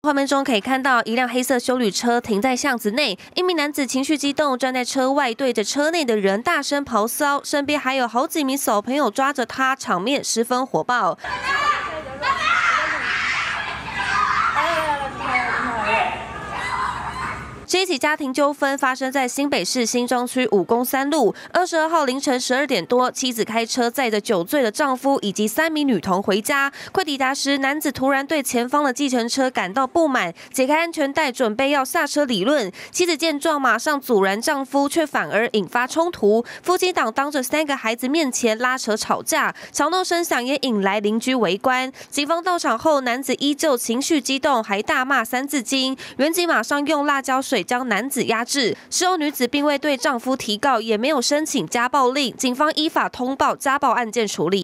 画面中可以看到一辆黑色休旅车停在巷子内，一名男子情绪激动站在车外，对着车内的人大声咆哮，身边还有好几名小朋友抓着他，场面十分火爆。 这一起家庭纠纷发生在新北市新庄区武功3路。22号凌晨12点多，妻子开车载着酒醉的丈夫以及3名女童回家。快抵达时，男子突然对前方的计程车感到不满，解开安全带，准备要下车理论。妻子见状，马上阻拦丈夫，却反而引发冲突。夫妻档当着3个孩子面前拉扯吵架，吵闹声响也引来邻居围观。警方到场后，男子依旧情绪激动，还大骂3字经。员警马上用辣椒水 将男子压制，事后女子并未对丈夫提告，也没有申请家暴令，警方依法通报家暴案件处理。